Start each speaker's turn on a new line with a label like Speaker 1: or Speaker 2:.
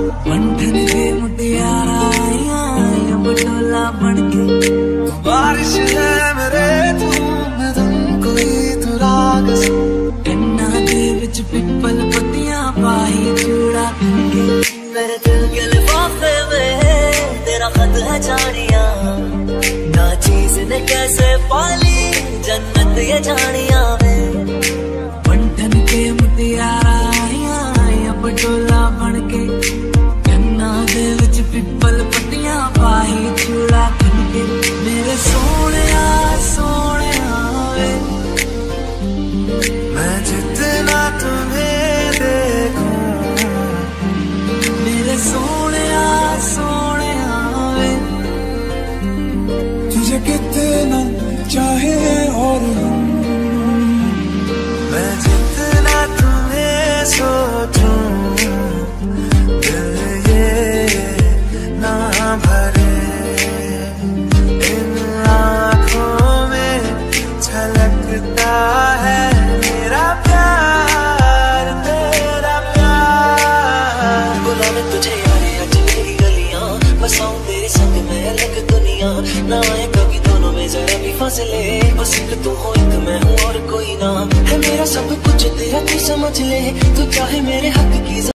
Speaker 1: मंथन के मुटियारा आया बटोला बनके। बारिश है मेरे मैं तुमको ही तू राग कन्ना दे विच पिपल पत्तियां पाई चूड़ा के। मेरे दिल के लिफाफे में तेरा खत है जानिया, ना चीज ने कैसे पाली जन्नत ये जानिया में। मंथन के मुटियारा आया बटोला बनके, कन्ना दे विच पिपल पत्तियां पाई चूड़ा के। मेरे सोने वे मैं जितना तुम्हें देखूं, मेरे सोने वे तुझे कितना चाहे और मैं जितना तुम्हें सोचूं, दिल ये ना भरे। इन आँखों में झलकता है मेरा प्यार, तेरा प्यार। बुलाने तुझे यारे आज मेरी गलियां, बसाऊं तेरे संग में अलग दुनिया। ना आए कभी दोनों में जरा भी फासले, बस एक तू हो एक मैं हूँ और कोई ना है। मेरा सब कुछ तेरा तू समझ ले, तू चाहे मेरे हक की